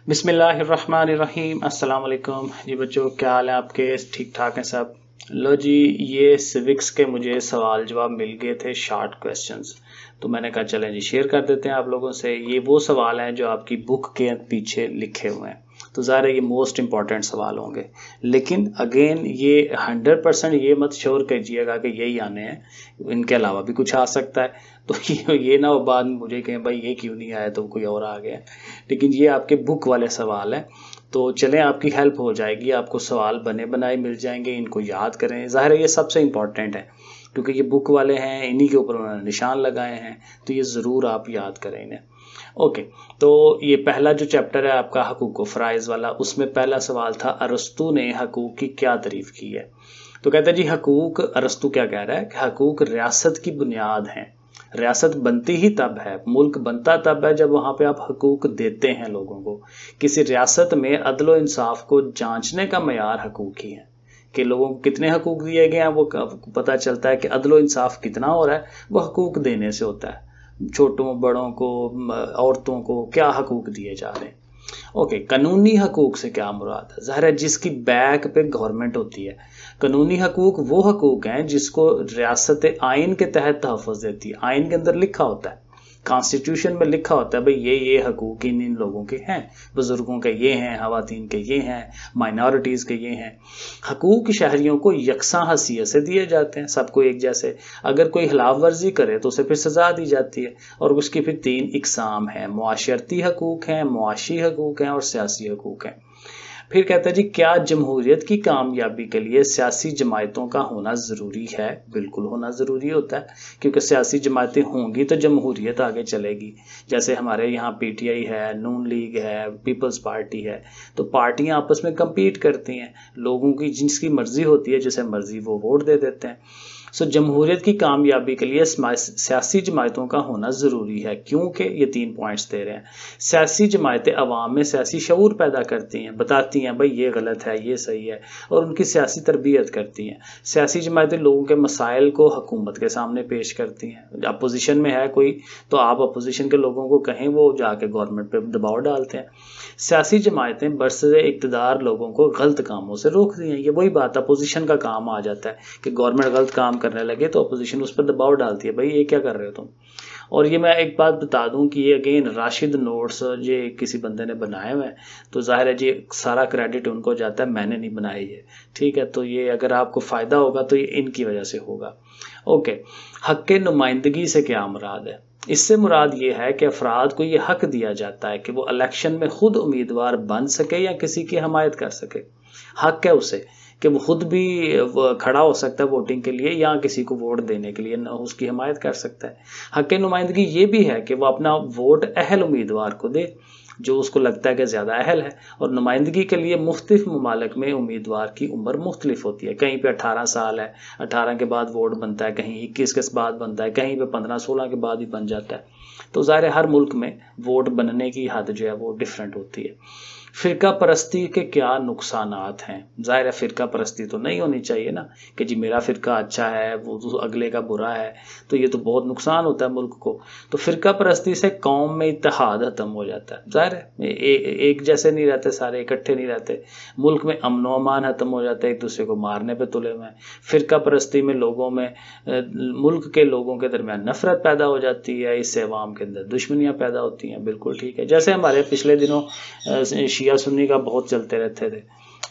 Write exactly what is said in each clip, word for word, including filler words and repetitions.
बिस्मिल्लाहिर्रहमानिर्रहीम। अस्सलाम वालेकुम जी बच्चों, क्या हाल है आपके? ठीक ठाक हैं सब? लो जी, ये सिविक्स के मुझे सवाल जवाब मिल गए थे, शॉर्ट क्वेश्चंस, तो मैंने कहा चलें जी शेयर कर देते हैं आप लोगों से। ये वो सवाल हैं जो आपकी बुक के पीछे लिखे हुए हैं, तो ज़ाहिर है ये मोस्ट इंपॉर्टेंट सवाल होंगे। लेकिन अगेन ये हंड्रेड परसेंट ये मत श्योर कीजिएगा कि यही आने हैं, इनके अलावा भी कुछ आ सकता है। तो ये ये ना हो बाद में मुझे कहें भाई ये क्यों नहीं आया, तो कोई और आ गया। लेकिन ये आपके बुक वाले सवाल हैं, तो चलें आपकी हेल्प हो जाएगी, आपको सवाल बने बनाए मिल जाएंगे, इनको याद करें। ज़ाहिर है ये सबसे इम्पॉर्टेंट है क्योंकि ये बुक वाले हैं, इन्हीं के ऊपर उन्होंने निशान लगाए हैं, तो ये ज़रूर आप याद करें इन्हें। ओके, तो ये पहला जो चैप्टर है आपका हकूक़ व फ़राइज़ वाला, उसमें पहला सवाल था अरस्तू ने हकूक़ की क्या तारीफ़ की है। तो कहता है जी हकूक़, अरस्तू क्या कह रहा है कि हकूक़ रियासत की बुनियाद हैं। रियासत बनती ही तब है, मुल्क बनता तब है जब वहाँ पे आप हकूक़ देते हैं लोगों को। किसी रियासत में अदल व इंसाफ को जांचने का मयार हकूक़ ही है कि लोगों को कितने हकूक़ दिए गए हैं, वो पता चलता है कि अदल व इंसाफ कितना हो रहा है, वो हकूक़ देने से होता है। छोटों बड़ों को, औरतों को क्या हकूक़ दिए जा रहे हैं। ओके, कानूनी हकूक़ से क्या मुराद है? ज़ाहिर है जिसकी बैक पे गवर्नमेंट होती है। कानूनी हकूक़ वो हकूक़ हैं जिसको रियासत आइन के तहत तहफ़्फ़ुज़ देती है। आइन के अंदर लिखा होता है, कॉन्स्टिट्यूशन में लिखा होता है भाई ये ये हकूक़ इन इन लोगों के हैं, बुजुर्गों के ये हैं, ख़वातीन के ये हैं, माइनॉरिटीज़ के ये हैं। हकूक़ शहरियों को यकसा हैसियत से दिए जाते हैं, सबको एक जैसे। अगर कोई खिलाफ वर्जी करे तो उसे फिर सज़ा दी जाती है, और उसकी फिर तीन इकसाम हैं, मुआशरती हकूक़ हैं, मुआशी हकूक़ हैं और सियासी हकूक़ हैं। फिर कहता है जी क्या जमहूरियत की कामयाबी के लिए सियासी जमायतों का होना ज़रूरी है? बिल्कुल होना ज़रूरी होता है, क्योंकि सियासी जमायतें होंगी तो जमहूरियत आगे चलेगी। जैसे हमारे यहाँ पी टी आई है, नून लीग है, पीपल्स पार्टी है, तो पार्टियाँ आपस में कम्पीट करती हैं, लोगों की जिसकी मर्ज़ी होती है, जिसे मर्ज़ी वो वोट दे देते हैं। सो जमहूरियत की कामयाबी के लिए सियासी जमायतों का होना ज़रूरी है, क्योंकि ये तीन पॉइंट्स दे रहे हैं। सियासी जमायतें अवाम में सियासी शऊर पैदा करती हैं, बताती हैं भाई ये गलत है, ये सही है, और उनकी सियासी तरबियत करती हैं। सियासी जमायतें लोगों के मसाइल को हुकूमत के सामने पेश करती हैं। अपोजिशन में है कोई, तो आप अपोजिशन के लोगों को कहें, वो जाके गवर्नमेंट पर दबाव डालते हैं। सियासी जमायतें बरसरे इक़्तिदार लोगों को गलत कामों से रोकती हैं। ये वही बात अपोजिशन का काम आ जाता है कि गवर्नमेंट गलत काम करने लगे तो अपोजिशन उस पर दबाव डालती है, भाई ये क्या कर रहे हो तुम। और ये मैं एक बात बता दूं कि ये अगेन राशिद नोट्स ये किसी बंदे ने बनाए हुए हैं, तो जाहिर है जी सारा क्रेडिट उनको जाता है, मैंने नहीं बनाए ये, ठीक है। तो ये अगर आपको फ़ायदा होगा तो ये इनकी वजह से होगा। ओके, हक़ के नुमाइंदगी से क्या मुराद है? इससे मुराद ये है कि अफराद को ये हक़ दिया जाता है कि वो इलेक्शन में खुद उम्मीदवार बन सके या किसी की हमायत कर सके। हक़ है उसे कि वो खुद भी खड़ा हो सकता है वोटिंग के लिए, या किसी को वोट देने के लिए उसकी हमायत कर सकता है। हक़ नुमाइंदगी ये भी है कि वो अपना वोट अहल उम्मीदवार को दे जो उसको लगता है कि ज़्यादा अहल है। और नुमाइंदगी के लिए मुख्तलिफ ममालिक में उम्मीदवार की उम्र मुख्तलिफ होती है। कहीं पे अठारह साल है, अठारह के बाद वोट बनता है, कहीं इक्कीस के बाद बनता है, कहीं पे पंद्रह सोलह के बाद ही बन जाता है। तो ज़ाहिर है हर मुल्क में वोट बनने की हद जो है वो डिफरेंट होती है। फ़िरका परस्ती के क्या नुकसानात हैं? ज़ाहिर है फ़िरका परस्ती तो नहीं होनी चाहिए ना, कि जी मेरा फ़िरका अच्छा है वो तो अगले का बुरा है, तो ये तो बहुत नुकसान होता है मुल्क को। तो फ़िरका परस्ती से कौम में इत्तेहाद ख़त्म हो जाता है। ज़ाहिर है एक जैसे नहीं रहते, सारे इकट्ठे नहीं रहते, मुल्क में अमन व अमान ख़त्म हो जाता है, एक दूसरे को मारने पर तुले हुए हैं। फ़िरका परस्ती में लोगों में, मुल्क के लोगों के दरमियान नफ़रत पैदा हो जाती है, इससे अवाम के अंदर दुश्मनियाँ पैदा होती हैं। बिल्कुल ठीक है, जैसे हमारे पिछले दिनों शिया सुन्नी का बहुत चलते रहते थे,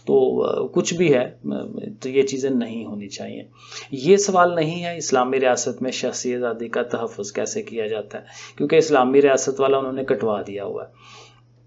तो कुछ भी है, तो ये चीज़ें नहीं होनी चाहिए। ये सवाल नहीं है इस्लामी रियासत में शख्सी आज़ादी का तहफ़्फ़ुज़ कैसे किया जाता है, क्योंकि इस्लामी रियासत वाला उन्होंने कटवा दिया हुआ है।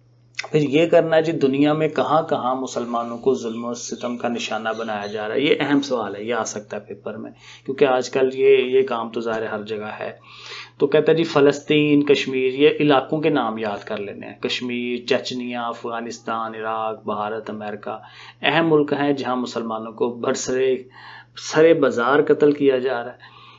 फिर ये करना है जी दुनिया में कहाँ कहाँ मुसलमानों को जुल्म और सितम का निशाना बनाया जा रहा है। ये अहम सवाल है, ये आ सकता है पेपर में, क्योंकि आजकल ये ये काम तो ज़ाहिर हर जगह है। तो कहता है जी फ़लस्तीन, कश्मीर, ये इलाकों के नाम याद कर लेने हैं। Kashmir, Chechnya, Afghanistan, Iraq, Bharat, America अहम मुल्क हैं जहाँ मुसलमानों को बरसरे सरे बाज़ार कत्ल किया जा रहा है।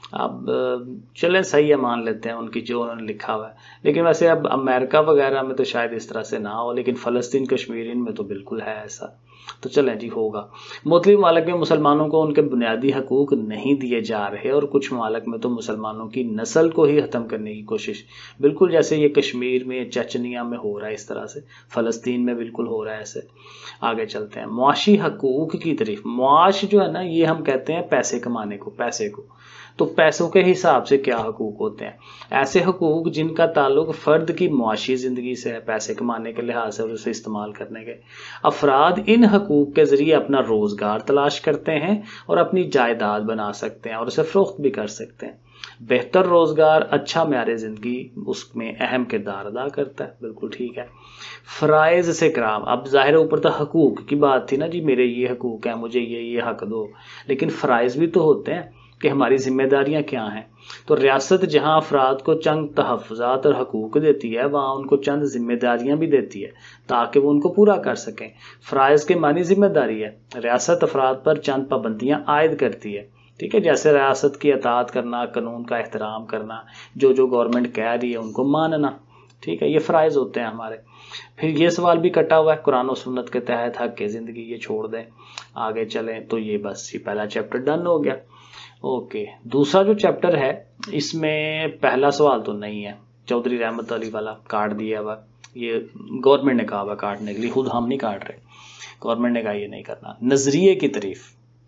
اب چلیں صحیح ہے، مان لیتے ہیں ان کی جو انہوں نے لکھا ہوا ہے، لیکن ویسے اب امریکہ وغیرہ میں تو شاید اس طرح سے نہ ہو، لیکن فلسطین کشمیر ان میں تو بالکل ہے ایسا، تو چلیں جی ہوگا۔ مختلف ممالک میں مسلمانوں کو ان کے بنیادی حقوق نہیں دیے جا رہے، اور کچھ ممالک میں تو مسلمانوں کی نسل کو ہی ختم کرنے کی کوشش، بالکل جیسے یہ کشمیر میں چچنیا میں ہو رہا ہے اس طرح سے، فلسطین میں بالکل ہو رہا ہے ایسے۔ آگے چلتے ہیں معاشی حقوق کی طرف۔ معاش جو ہے نا، یہ ہم کہتے ہیں پیسے کمانے کو، پیسے کو، تو پیسوں کے حساب سے کیا حقوق ہوتے ہیں؟ ایسے حقوق جن کا تعلق فرد کی معاشی زندگی سے ہے، پیسے کمانے کے لحاظ سے اور اسے استعمال کرنے کے۔ افراد ان حقوق کے ذریعے اپنا روزگار تلاش کرتے ہیں اور اپنی جائیداد بنا سکتے ہیں اور اسے فروخت بھی کر سکتے ہیں۔ بہتر روزگار اچھا معیار زندگی اس میں اہم کردار ادا کرتا ہے، بالکل ٹھیک ہے۔ فرائض سے کرام، اب ظاہر اوپر تو حقوق کی بات تھی نا جی، میرے یہ حقوق ہیں، مجھے یہ یہ حق دو، لیکن فرائض بھی تو ہوتے ہیں کہ ہماری ذمہ داریاں کیا ہیں۔ تو ریاست جہاں افراد کو چند تحفظات اور حقوق دیتی ہے، وہاں ان کو چند ذمہ داریاں بھی دیتی ہے تاکہ وہ ان کو پورا کر سکیں۔ فرائض کے معنی ذمہ داری ہے، ریاست افراد پر چند پابندیاں عائد کرتی ہے، ٹھیک ہے، جیسے ریاست کی اطاعت کرنا، قانون کا احترام کرنا، جو جو گورنمنٹ کہہ رہی ہے ان کو ماننا، ٹھیک ہے، یہ فرائض ہوتے ہیں ہمارے۔ پھر یہ سوال بھی کٹا ہوا ہے، قرآن و سنت کے تحت حق زندگی، یہ چھوڑ دیں، آگے چلیں۔ تو یہ بس یہ پہلا چیپٹر ڈن ہو گیا۔ اوکے، دوسرا جو چیپٹر ہے اس میں پہلا سوال تو نہیں ہے، چودھری رحمت علی والا کاٹ دیا ہوا، یہ گورنمنٹ نے کہا ہوا کاٹنے کے لیے، خود ہم نہیں کاٹ رہے، گورنمنٹ نے کہا یہ نہیں کرنا۔ نظریے کی طرف۔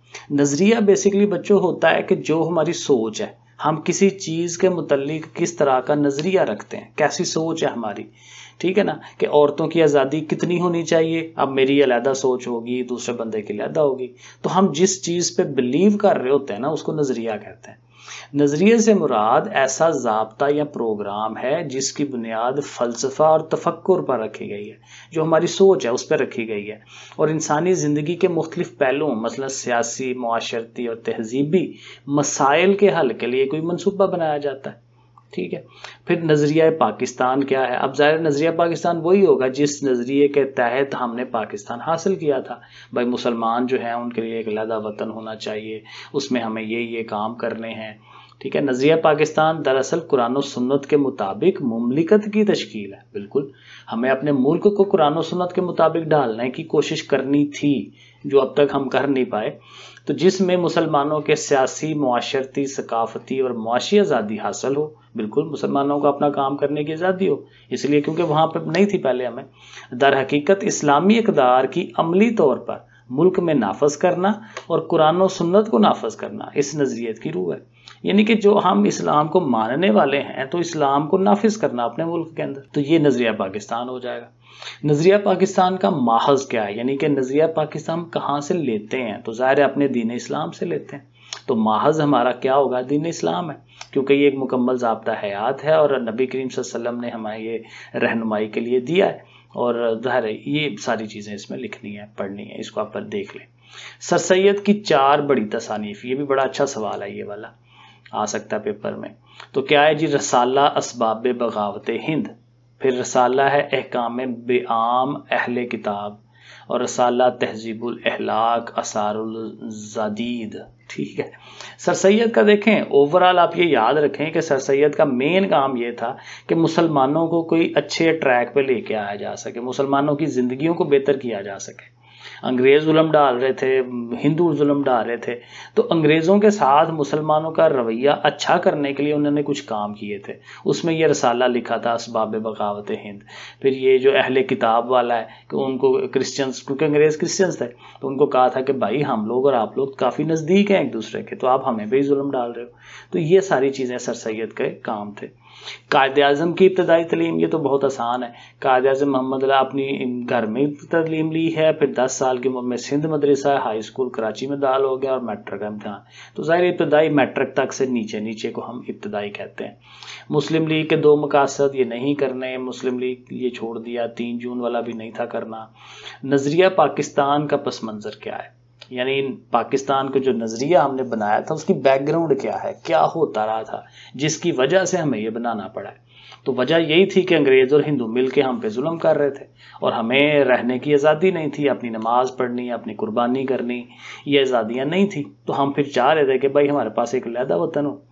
نظریہ بیسیکلی بچوں ہوتا ہے کہ جو ہماری سوچ ہے، ہم کسی چیز کے متعلق کس طرح کا نظریہ رکھتے ہیں، کیسی سوچ ہے ہماری، ٹھیک ہے نا، کہ عورتوں کی آزادی کتنی ہونی چاہیے، اب میری علیحدہ سوچ ہوگی، دوسرے بندے کی علیحدہ ہوگی، تو ہم جس چیز پہ بلیو کر رہے ہوتے ہیں نا اس کو نظریہ کہتے ہیں۔ نظریے سے مراد ایسا ضابطہ یا پروگرام ہے جس کی بنیاد فلسفہ اور تفکر پر رکھی گئی ہے، جو ہماری سوچ ہے اس پہ رکھی گئی ہے، اور انسانی زندگی کے مختلف پہلوؤں مثلا سیاسی، معاشرتی اور تہذیبی مسائل کے حل کے لیے کوئی منصوبہ بنایا جاتا ہے، ٹھیک ہے۔ پھر نظریہ پاکستان کیا ہے؟ اب ظاہر نظریہ پاکستان وہی ہوگا جس نظریے کے تحت ہم نے پاکستان حاصل کیا تھا، بھائی مسلمان جو ہیں ان کے لیے ایک علیحدہ وطن ہونا چاہیے، اس میں ہمیں یہ یہ کام کرنے ہیں، ٹھیک ہے۔ نظریہ پاکستان دراصل قرآن و سنت کے مطابق مملکت کی تشکیل ہے، بالکل ہمیں اپنے ملک کو قرآن و سنت کے مطابق ڈالنے کی کوشش کرنی تھی، جو اب تک ہم کر نہیں پائے، تو جس میں مسلمانوں کے سیاسی، معاشرتی، ثقافتی اور معاشی آزادی حاصل ہو، بالکل مسلمانوں کو اپنا کام کرنے کی آزادی ہو، اس لیے کیونکہ وہاں پہ نہیں تھی پہلے ہمیں۔ در حقیقت اسلامی اقدار کی عملی طور پر ملک میں نافذ کرنا اور قرآن و سنت کو نافذ کرنا اس نظریت کی روح ہے، یعنی کہ جو ہم اسلام کو ماننے والے ہیں تو اسلام کو نافذ کرنا اپنے ملک کے اندر، تو یہ نظریہ پاکستان ہو جائے گا۔ نظریہ پاکستان کا ماخذ کیا ہے، یعنی کہ نظریہ پاکستان کہاں سے لیتے ہیں؟ تو ظاہر ہے اپنے دین اسلام سے لیتے ہیں، تو ماخذ ہمارا کیا ہوگا؟ دین اسلام ہے، کیونکہ یہ ایک مکمل ضابطہ حیات ہے اور نبی کریم صلی اللہ علیہ وسلم نے ہمیں یہ رہنمائی کے لیے دیا ہے، اور ظاہر ہے یہ ساری چیزیں اس میں لکھنی ہے، پڑھنی ہے، اس کو آپ پر دیکھ لیں۔ سر سید کی چار بڑی تصانیف، یہ بھی بڑا اچھا سوال ہے، یہ والا آ سکتا ہے پیپر میں۔ تو کیا ہے جی؟ رسالہ اسباب بغاوت ہند، پھر رسالہ ہے احکام بعام اہل کتاب، اور رسالہ تہذیب الاخلاق اثار الزادید، ٹھیک ہے۔ سر سید کا دیکھیں اوورال آپ یہ یاد رکھیں کہ سر سید کا مین کام یہ تھا کہ مسلمانوں کو کوئی اچھے ٹریک پہ لے کے آیا جا سکے، مسلمانوں کی زندگیوں کو بہتر کیا جا سکے۔ انگریز ظلم ڈال رہے تھے، ہندو ظلم ڈال رہے تھے، تو انگریزوں کے ساتھ مسلمانوں کا رویہ اچھا کرنے کے لیے انہوں نے کچھ کام کیے تھے، اس میں یہ رسالہ لکھا تھا اسباب بغاوت ہند۔ پھر یہ جو اہل کتاب والا ہے کہ ان کو کرسچنز، کیونکہ انگریز کرسچنز تھے، تو ان کو کہا تھا کہ بھائی ہم لوگ اور آپ لوگ کافی نزدیک ہیں ایک دوسرے کے، تو آپ ہمیں بھی ظلم ڈال رہے ہو۔ تو یہ ساری چیزیں سر سید کے کام تھے۔ قائد اعظم کی ابتدائی تعلیم، یہ تو بہت آسان ہے، قائد اعظم محمد علیہ اپنی گھر میں تعلیم لی ہے، پھر دس سال کی عمر میں سندھ مدرسہ ہائی اسکول کراچی میں داخل ہو گیا، اور میٹرک کا امتحان، تو ظاہر ابتدائی میٹرک تک سے نیچے نیچے کو ہم ابتدائی کہتے ہیں۔ مسلم لیگ کے دو مقاصد، یہ نہیں کرنے، مسلم لیگ یہ چھوڑ دیا، تین جون والا بھی نہیں تھا کرنا۔ نظریہ پاکستان کا پس منظر کیا ہے، یعنی پاکستان کو جو نظریہ ہم نے بنایا تھا اس کی بیک گراؤنڈ کیا ہے، کیا ہوتا رہا تھا جس کی وجہ سے ہمیں یہ بنانا پڑا ہے؟ تو وجہ یہی تھی کہ انگریز اور ہندو مل کے ہم پہ ظلم کر رہے تھے، اور ہمیں رہنے کی آزادی نہیں تھی، اپنی نماز پڑھنی، اپنی قربانی کرنی، یہ آزادیاں نہیں تھی، تو ہم پھر چاہ رہے تھے کہ بھائی ہمارے پاس ایک علیحدہ وطن ہو۔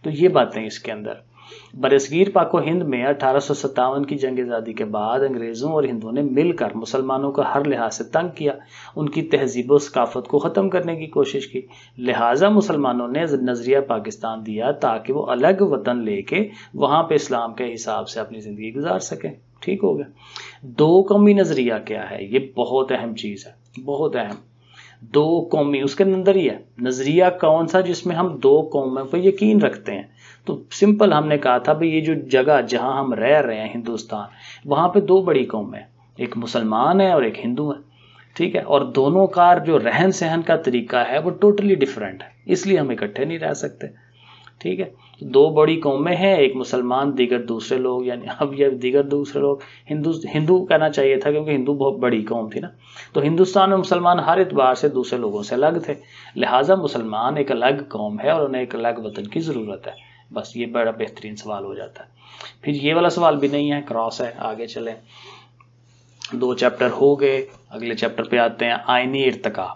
تو یہ باتیں اس کے اندر. برصغیر پاک و ہند میں اٹھارہ سو ستاون کی جنگ آزادی کے بعد انگریزوں اور ہندوؤں نے مل کر مسلمانوں کو ہر لحاظ سے تنگ کیا، ان کی تہذیب و ثقافت کو ختم کرنے کی کوشش کی. لہٰذا مسلمانوں نے نظریہ پاکستان دیا تاکہ وہ الگ وطن لے کے وہاں پہ اسلام کے حساب سے اپنی زندگی گزار سکیں. ٹھیک ہو گیا. دو قومی نظریہ کیا ہے؟ یہ بہت اہم چیز ہے، بہت اہم. دو قومی، اس کے اندر ہی ہے نظریہ کون سا جس میں ہم دو قوموں پہ یقین رکھتے ہیں. تو سمپل ہم نے کہا تھا بھئی یہ جو جگہ جہاں ہم رہ رہے ہیں ہندوستان، وہاں پہ دو بڑی قومیں ہیں، ایک مسلمان ہے اور ایک ہندو ہے. ٹھیک ہے، اور دونوں کا جو رہن سہن کا طریقہ ہے وہ ٹوٹلی ڈیفرنٹ ہے، اس لیے ہم اکٹھے نہیں رہ سکتے. ٹھیک ہے، دو بڑی قومیں ہیں، ایک مسلمان دیگر دوسرے لوگ، یعنی اب یہ دیگر دوسرے لوگ ہندو ہندو کہنا چاہیے تھا کیونکہ ہندو بہت بڑی قوم تھی نا. تو ہندوستان میں مسلمان ہر اعتبار سے دوسرے لوگوں سے الگ تھے، لہٰذا مسلمان ایک الگ قوم ہے اور انہیں ایک الگ وطن کی ضرورت ہے. بس یہ بڑا بہترین سوال ہو جاتا ہے. پھر یہ والا سوال بھی نہیں ہے، کراس ہے. آگے چلیں، دو چیپٹر ہو گئے، اگلے چیپٹر پہ آتے ہیں، آئینی ارتقاء.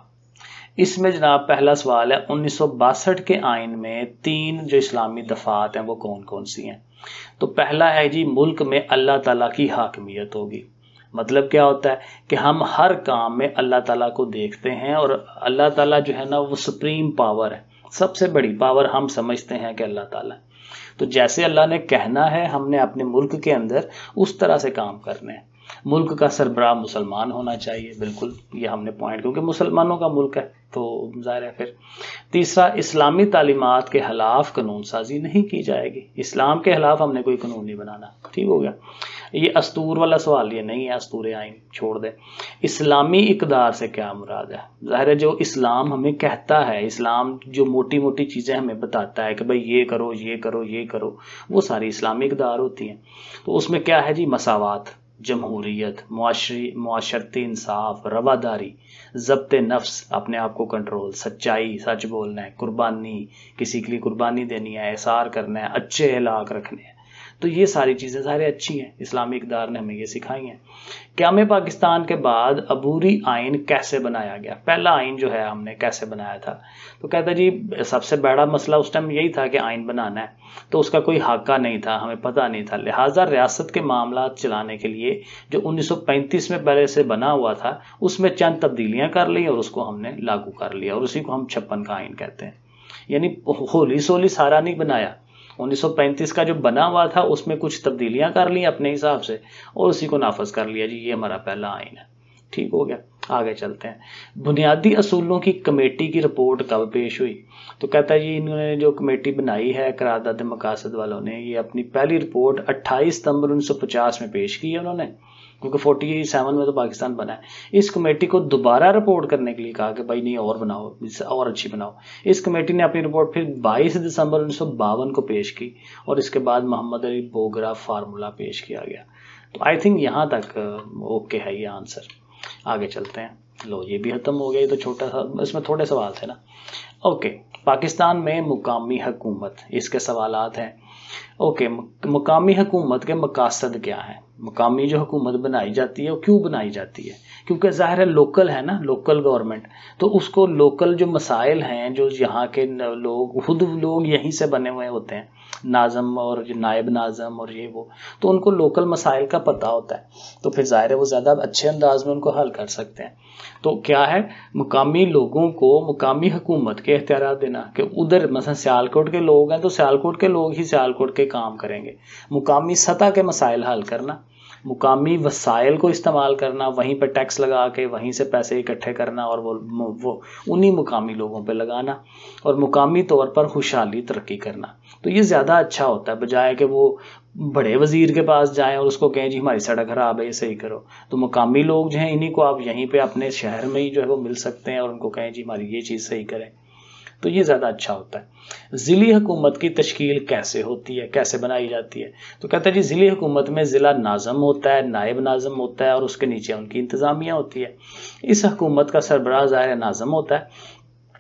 اس میں جناب پہلا سوال ہے، انیس سو باسٹھ کے آئین میں تین جو اسلامی دفعات ہیں وہ کون کون سی ہیں؟ تو پہلا ہے جی، ملک میں اللہ تعالیٰ کی حاکمیت ہوگی. مطلب کیا ہوتا ہے کہ ہم ہر کام میں اللہ تعالیٰ کو دیکھتے ہیں، اور اللہ تعالیٰ جو ہے نا وہ سپریم پاور ہے، سب سے بڑی پاور ہم سمجھتے ہیں کہ اللہ تعالیٰ ہے. تو جیسے اللہ نے کہنا ہے ہم نے اپنے ملک کے اندر اس طرح سے کام کرنے ہیں. ملک کا سربراہ مسلمان ہونا چاہیے، بالکل یہ ہم نے پوائنٹ، کیونکہ مسلمانوں کا ملک ہے تو ظاہر ہے. پھر تیسرا، اسلامی تعلیمات کے خلاف قانون سازی نہیں کی جائے گی. اسلام کے خلاف ہم نے کوئی قانون نہیں بنانا. ٹھیک ہو گیا. یہ استور والا سوال یہ نہیں ہے، استور آئین چھوڑ دیں. اسلامی اقدار سے کیا مراد ہے؟ ظاہر ہے جو اسلام ہمیں کہتا ہے، اسلام جو موٹی موٹی چیزیں ہمیں بتاتا ہے کہ بھئی یہ کرو یہ کرو یہ کرو، وہ ساری اسلامی اقدار ہوتی ہیں. تو اس میں کیا ہے جی؟ مساوات، جمہوریت، معاشری معاشرتی انصاف، رواداری، ضبط نفس، اپنے آپ کو کنٹرول، سچائی، سچ بولنا ہے، قربانی، کسی کے لیے قربانی دینی ہے، احسار کرنا ہے، اچھے اخلاق رکھنے ہیں. تو یہ ساری چیزیں سارے اچھی ہیں، اسلامی اقدار نے ہمیں یہ سکھائی ہیں. قیام پاکستان کے بعد عبوری آئین کیسے بنایا گیا؟ پہلا آئین جو ہے ہم نے کیسے بنایا تھا؟ تو کہتا جی سب سے بڑا مسئلہ اس ٹائم یہی تھا کہ آئین بنانا ہے، تو اس کا کوئی حاقہ نہیں تھا، ہمیں پتہ نہیں تھا. لہٰذا ریاست کے معاملات چلانے کے لیے جو انیس سو پینتیس میں پہلے سے بنا ہوا تھا اس میں چند تبدیلیاں کر لی اور اس کو ہم نے لاگو کر لیا، اور اسی کو ہم چھپن کا آئین کہتے ہیں. یعنی ہولی سولی سارا نہیں بنایا، انیس سو پینتیس کا جو بنا ہوا تھا اس میں کچھ تبدیلیاں کر لی اپنے حساب سے اور اسی کو نافذ کر لیا. جی یہ ہمارا پہلا آئین ہے. ٹھیک ہو گیا. آگے چلتے ہیں، بنیادی اصولوں کی کمیٹی کی رپورٹ کب پیش ہوئی؟ تو کہتا ہے جی انہوں نے جو کمیٹی بنائی ہے قرارداد مقاصد والوں نے، یہ اپنی پہلی رپورٹ اٹھائیس ستمبر انیس سو پچاس میں پیش کی ہے انہوں نے، کیونکہ فورٹی سیون میں تو پاکستان بنا ہے. اس کمیٹی کو دوبارہ رپورٹ کرنے کے لیے کہا کہ بھائی نہیں اور بناؤ، اور اچھی بناؤ. اس کمیٹی نے اپنی رپورٹ پھر بائیس دسمبر انیس سو باون کو پیش کی، اور اس کے بعد محمد علی بوگرا فارمولا پیش کیا گیا. تو آئی تھنک یہاں تک اوکے ہے یہ آنسر. آگے چلتے ہیں. لو یہ بھی ختم ہو گیا، یہ تو چھوٹا سا، اس میں تھوڑے سوال تھے نا. اوکے، پاکستان میں مقامی حکومت، اس کے سوالات ہیں. اوکے، مقامی حکومت کے مقاصد کیا ہیں؟ مقامی جو حکومت بنائی جاتی ہے وہ کیوں بنائی جاتی ہے؟ کیونکہ ظاہر ہے لوکل ہے نا، لوکل گورنمنٹ، تو اس کو لوکل جو مسائل ہیں جو یہاں کے لوگ خود لوگ یہیں سے بنے ہوئے ہوتے ہیں، ناظم اور نائب ناظم اور یہ وہ، تو ان کو لوکل مسائل کا پتہ ہوتا ہے، تو پھر ظاہر ہے وہ زیادہ اچھے انداز میں ان کو حل کر سکتے ہیں. تو کیا ہے، مقامی لوگوں کو مقامی حکومت کے اختیارات دینا، کہ ادھر مثلا سیالکوٹ کے لوگ ہیں تو سیالکوٹ کے لوگ ہی سیالکوٹ کے کام کریں گے. مقامی سطح کے مسائل حل کرنا، مقامی وسائل کو استعمال کرنا، وہیں پہ ٹیکس لگا کے وہیں سے پیسے اکٹھے کرنا اور وہ وہ انہی مقامی لوگوں پہ لگانا، اور مقامی طور پر خوشحالی ترقی کرنا. تو یہ زیادہ اچھا ہوتا ہے بجائے کہ وہ بڑے وزیر کے پاس جائیں اور اس کو کہیں جی ہماری سڑک خراب ہے یہ صحیح کرو. تو مقامی لوگ جو ہیں انہی کو آپ یہیں پہ اپنے شہر میں ہی جو ہے وہ مل سکتے ہیں اور ان کو کہیں جی ہماری یہ چیز صحیح کریں. تو یہ زیادہ اچھا ہوتا ہے. ضلعی حکومت کی تشکیل کیسے ہوتی ہے، کیسے بنائی جاتی ہے؟ تو کہتا ہے جی ضلعی حکومت میں ضلع ناظم ہوتا ہے، نائب ناظم ہوتا ہے، اور اس کے نیچے ان کی انتظامیہ ہوتی ہے. اس حکومت کا سربراہ ظاہر ناظم ہوتا ہے،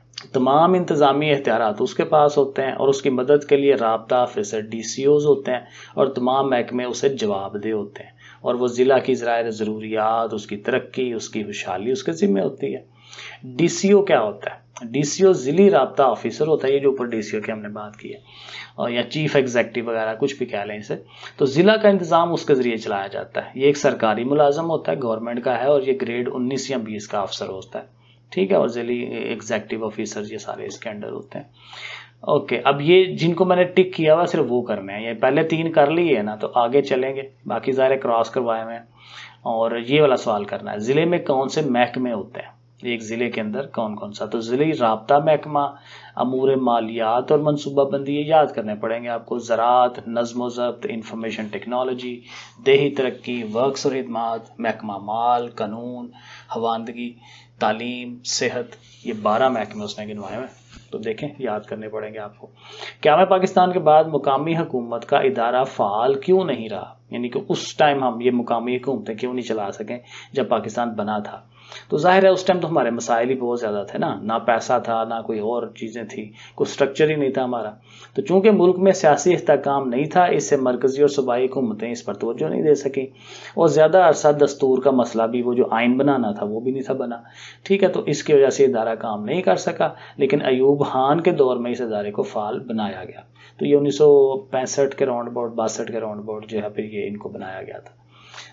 تمام انتظامی اختیارات اس کے پاس ہوتے ہیں، اور اس کی مدد کے لیے رابطہ آفیسر ڈی سی اوز ہوتے ہیں، اور تمام محکمے اسے جواب دہ ہوتے ہیں، اور وہ ضلع کی ذرائع ضروریات، اس کی ترقی، اس کی خوشحالی اس کے ذمہ ہوتی ہے. ڈی سی او کیا ہوتا ہے؟ डी सी ओ ضلعی رابطہ آفیسر ہوتا ہے، یہ جو اوپر ڈی سی او کی ہم نے بات کی ہے، اور یا چیف ایگزیکٹو وغیرہ کچھ بھی کہہ لیں اسے. تو ضلع کا انتظام اس کے ذریعے چلایا جاتا ہے. یہ ایک سرکاری ملازم ہوتا ہے، گورنمنٹ کا ہے، اور یہ گریڈ انیس یا بیس کا افسر ہوتا ہے. ٹھیک ہے، اور ضلعی ایگزیکٹو آفیسر یہ سارے اس کے انڈر ہوتے ہیں. اوکے، اب یہ جن کو میں نے ٹک کیا ہوا صرف وہ کرنے ہیں. یہ پہلے تین کر لیے ہے نا، تو آگے چلیں گے، باقی ظاہر کراس کروائے ہوئے ہیں. اور یہ والا سوال کرنا ہے، ضلع میں کون سے محکمے ہوتے ہیں، ایک ضلع کے اندر کون کون سا. تو ضلعی رابطہ محکمہ، امور مالیات اور منصوبہ بندی یہ یاد کرنے پڑیں گے آپ کو. زراعت، نظم و ضبط، انفارمیشن ٹیکنالوجی، دیہی ترقی، ورکس اور خدمات، محکمہ مال، قانون، خواندگی، تعلیم، صحت. یہ بارہ محکمے اس نے گنوائے ہوئے. تو دیکھیں، یاد کرنے پڑیں گے آپ کو. کیا میں پاکستان کے بعد مقامی حکومت کا ادارہ فعال کیوں نہیں رہا، یعنی کہ اس ٹائم ہم یہ مقامی حکومتیں کیوں نہیں چلا سکیں جب پاکستان بنا تھا. تو ظاہر ہے اس ٹائم تو ہمارے مسائل ہی بہت زیادہ تھے نا، نہ پیسہ تھا، نہ کوئی اور چیزیں تھی، کوئی سٹرکچر ہی نہیں تھا ہمارا. تو چونکہ ملک میں سیاسی استحکام نہیں تھا، اس سے مرکزی اور صوبائی حکومتیں اس پر توجہ نہیں دے سکیں، اور زیادہ عرصہ دستور کا مسئلہ بھی، وہ جو آئین بنانا تھا وہ بھی نہیں تھا بنا. ٹھیک ہے، تو اس کی وجہ سے ادارہ کام نہیں کر سکا. لیکن ایوب خان کے دور میں اس ادارے کو فعال بنایا گیا. تو یہ انیس سو پینسٹھ کے راؤنڈ اباؤٹ، باسٹھ کے راؤنڈ اباؤٹ جو ہے پھر یہ ان کو بنایا گیا تھا.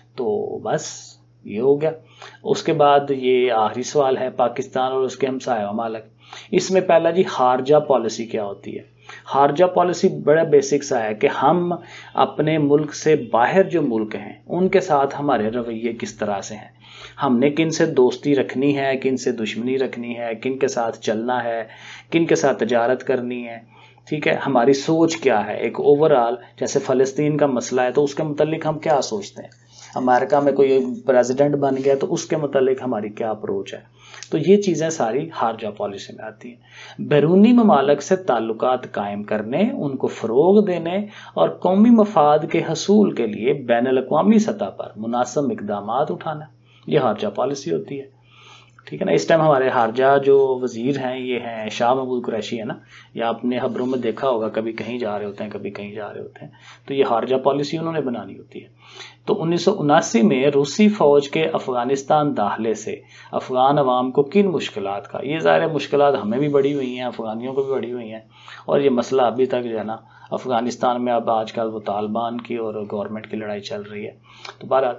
تو بس یہ ہو گیا. اس کے بعد یہ آخری سوال ہے، پاکستان اور اس کے ہمسایہ ممالک. اس میں پہلا جی خارجہ پالیسی کیا ہوتی ہے. خارجہ پالیسی بڑا بیسک سا ہے کہ ہم اپنے ملک سے باہر جو ملک ہیں ان کے ساتھ ہمارے رویے کس طرح سے ہیں، ہم نے کن سے دوستی رکھنی ہے، کن سے دشمنی رکھنی ہے، کن کے ساتھ چلنا ہے، کن کے ساتھ تجارت کرنی ہے. ٹھیک ہے، ہماری سوچ کیا ہے ایک اوور آل. جیسے فلسطین کا مسئلہ ہے تو اس کے متعلق ہم کیا سوچتے ہیں، امریکہ میں کوئی پریزیڈنٹ بن گیا تو اس کے متعلق ہماری کیا اپروچ ہے. تو یہ چیزیں ساری خارجہ پالیسی میں آتی ہیں. بیرونی ممالک سے تعلقات قائم کرنے، ان کو فروغ دینے اور قومی مفاد کے حصول کے لیے بین الاقوامی سطح پر مناسب اقدامات اٹھانا، یہ خارجہ پالیسی ہوتی ہے. ٹھیک ہے نا. اس ٹائم ہمارے خارجہ جو وزیر ہیں یہ ہیں شاہ محمود قریشی ہے نا، یا آپ نے خبروں میں دیکھا ہوگا، کبھی کہیں جا رہے ہوتے ہیں، کبھی کہیں جا رہے ہوتے ہیں. تو یہ خارجہ پالیسی انہوں نے بنانی ہوتی ہے. تو انیس سو اناسی میں روسی فوج کے افغانستان داخلے سے افغان عوام کو کن مشکلات کا، یہ ظاہر مشکلات ہمیں بھی بڑی ہوئی ہیں، افغانیوں کو بھی بڑی ہوئی ہیں، اور یہ مسئلہ ابھی تک جو ہے نا افغانستان میں اب آج کل وہ طالبان کی اور گورنمنٹ کی لڑائی چل رہی ہے. تو بہرحال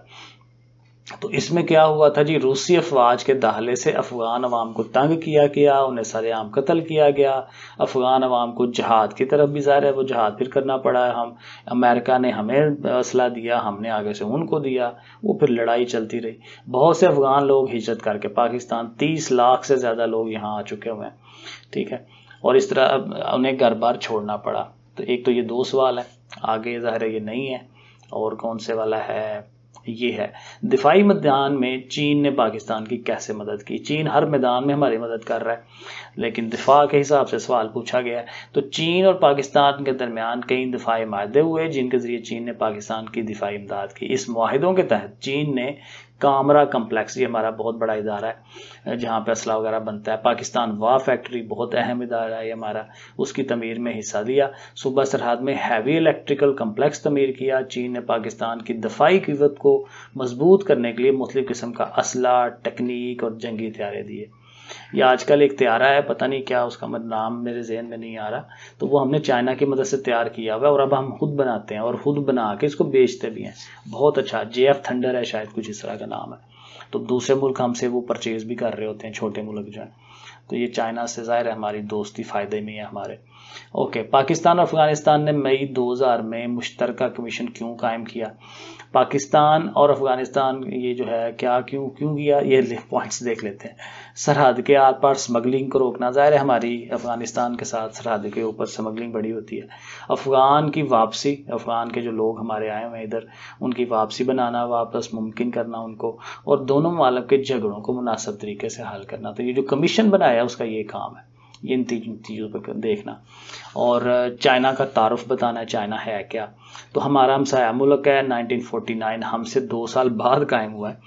تو اس میں کیا ہوا تھا جی، روسی افواج کے داخلے سے افغان عوام کو تنگ کیا گیا، انہیں سارے عام قتل کیا گیا. افغان عوام کو جہاد کی طرف بھی ظاہر ہے وہ جہاد پھر کرنا پڑا. ہم امریکہ نے ہمیں اسلحہ دیا، ہم نے آگے سے ان کو دیا، وہ پھر لڑائی چلتی رہی. بہت سے افغان لوگ ہجرت کر کے پاکستان، تیس لاکھ سے زیادہ لوگ یہاں آ چکے ہوئے ہیں. ٹھیک ہے، اور اس طرح انہیں گھر بار چھوڑنا پڑا. تو ایک تو یہ دو سوال ہے، آگے ظاہر ہے یہ نہیں ہے. اور کون سے والا ہے، یہ ہے دفاعی میدان میں چین نے پاکستان کی کیسے مدد کی. چین ہر میدان میں ہماری مدد کر رہا ہے، لیکن دفاع کے حساب سے سوال پوچھا گیا ہے. تو چین اور پاکستان کے درمیان کئی دفاعی معاہدے ہوئے جن کے ذریعے چین نے پاکستان کی دفاعی امداد کی. اس معاہدوں کے تحت چین نے کامرا کمپلیکس، یہ ہمارا بہت بڑا ادارہ ہے جہاں پہ اسلحہ وغیرہ بنتا ہے، پاکستان وا فیکٹری بہت اہم ادارہ ہے ہمارا، اس کی تعمیر میں حصہ لیا. صوبہ سرحد میں ہیوی الیکٹریکل کمپلیکس تعمیر کیا. چین نے پاکستان کی دفاعی قوت کو مضبوط کرنے کے لیے مختلف قسم کا اسلحہ، ٹیکنیک اور جنگی ہتھیاریں دیے. یہ آج کل ایک تیارہ ہے، پتہ نہیں کیا اس کا نام میرے ذہن میں نہیں آ رہا، تو وہ ہم نے چائنا کی مدد سے تیار کیا ہوا ہے، اور اب ہم خود بناتے ہیں اور خود بنا کے اس کو بیچتے بھی ہیں. بہت اچھا، جے ایف تھنڈر ہے شاید، کچھ اس طرح کا نام ہے. تو دوسرے ملک ہم سے وہ پرچیز بھی کر رہے ہوتے ہیں، چھوٹے ملک جو ہیں. تو یہ چائنا سے ظاہر ہے ہماری دوستی فائدے میں ہے ہمارے. اوکے، پاکستان اور افغانستان نے مئی دو ہزار میں مشترکہ کمیشن کیوں قائم کیا؟ پاکستان اور افغانستان یہ جو ہے کیا کیوں کیوں کیا، یہ پوائنٹس دیکھ لیتے ہیں. سرحد کے آر پار سمگلنگ کو روکنا، ظاہر ہے ہماری افغانستان کے ساتھ سرحد کے اوپر سمگلنگ بڑی ہوتی ہے. افغان کی واپسی، افغان کے جو لوگ ہمارے آئے ہوئے ادھر ان کی واپسی بنانا، واپس ممکن کرنا ان کو، اور دونوں ممالک کے جھگڑوں کو مناسب طریقے سے حل کرنا. تو یہ جو کمیشن بنایا اس کا یہ کام ہے، یہ ان تین چیزوں پہ دیکھنا. اور چائنا کا تعارف بتانا ہے، چائنا ہے کیا. تو ہمارا ہمسایہ ملک ہے، نائنٹین فورٹی نائن، ہم سے دو سال بعد قائم ہوا ہے.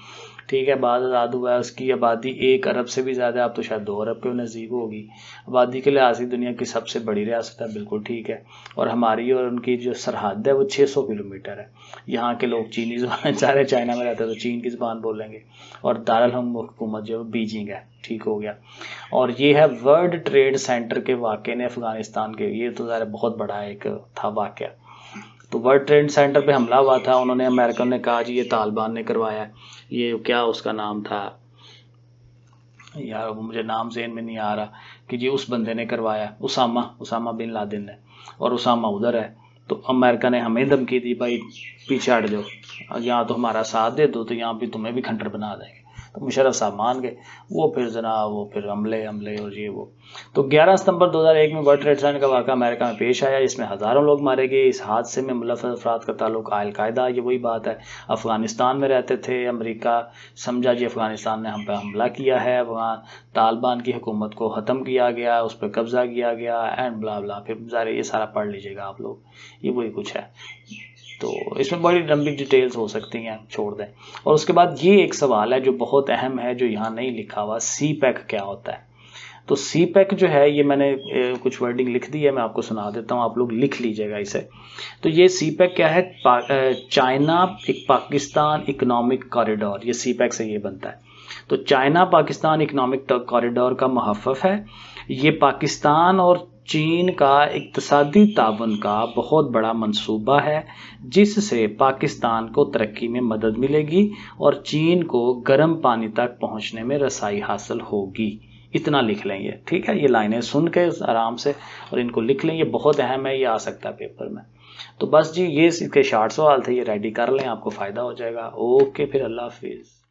ٹھیک ہے، بعد آزاد ہوا ہے، اس کی آبادی ایک ارب سے بھی زیادہ، اب تو شاید دو ارب کے نزدیک ہوگی، آبادی کے لحاظ سے دنیا کی سب سے بڑی ریاست ہے، بالکل ٹھیک ہے، اور ہماری اور ان کی جو سرحد ہے وہ چھ سو کلو میٹر ہے۔ یہاں کے لوگ چینی زبان، سارے چائنا میں رہتے ہیں تو چین کی زبان بولیں گے، اور دارالحکومت حکومت جو بیجنگ ہے، ٹھیک ہو گیا۔ اور یہ ہے ورلڈ ٹریڈ سینٹر کے واقع نے افغانستان کے، یہ تو ظاہر بہت بڑا ایک تھا واقعہ۔ تو ورلڈ ٹریڈ سینٹر پہ حملہ ہوا تھا، انہوں نے امریکن نے کہا جی یہ طالبان نے کروایا ہے، یہ کیا اس کا نام تھا یار، وہ مجھے نام ذہن میں نہیں آ رہا، کہ جی اس بندے نے کروایا، اسامہ اسامہ بن لادن نے، اور اسامہ ادھر ہے، تو امریکہ نے ہمیں دھمکی دی بھائی پیچھے ہٹ جاؤ، یہاں تو ہمارا ساتھ دے دو تو یہاں بھی تمہیں بھی کھنڈر بنا دیں گے، تو مشرف صاحب مان گئے، وہ پھر جناب وہ پھر حملے حملے اور یہ وہ۔ تو گیارہ ستمبر دو ہزار ایک میں ورلڈ ٹریڈ سینٹر کا واقعہ امریکہ میں پیش آیا، جس میں ہزاروں لوگ مارے گئے۔ اس حادثے میں ملوث افراد کا تعلق القاعدہ، یہ وہی بات ہے، افغانستان میں رہتے تھے، امریکہ سمجھا جی افغانستان نے ہم پہ حملہ کیا ہے، وہاں طالبان کی حکومت کو ختم کیا گیا، اس پہ قبضہ کیا گیا اینڈ بلا بلا، پھر ظاہر یہ سارا پڑھ لیجیے گا آپ لوگ، یہ وہی کچھ ہے۔ تو اس میں بڑی لمبی ڈیٹیلز ہو سکتی ہیں، چھوڑ دیں۔ اور اس کے بعد یہ ایک سوال ہے جو بہت اہم ہے، جو یہاں نہیں لکھا ہوا، سی پیک کیا ہوتا ہے؟ تو سی پیک جو ہے، یہ میں نے کچھ ورڈنگ لکھ دی ہے، میں آپ کو سنا دیتا ہوں، آپ لوگ لکھ لیجئے گا اسے۔ تو یہ سی پیک کیا ہے؟ چائنا ایک پاکستان اکنامک کوریڈور، یہ سی پیک سے یہ بنتا ہے۔ تو چائنا پاکستان اکنامک کوریڈور کا محفف ہے، یہ پاکستان اور چین کا اقتصادی تعاون کا بہت بڑا منصوبہ ہے، جس سے پاکستان کو ترقی میں مدد ملے گی اور چین کو گرم پانی تک پہنچنے میں رسائی حاصل ہوگی۔ اتنا لکھ لیں، یہ ٹھیک ہے، یہ لائنیں سن کے آرام سے اور ان کو لکھ لیں، یہ بہت اہم ہے، یہ آ سکتا ہے پیپر میں۔ تو بس جی، یہ اس کے شارٹ سوال تھے، یہ ریڈی کر لیں، آپ کو فائدہ ہو جائے گا۔ اوکے، پھر اللہ حافظ۔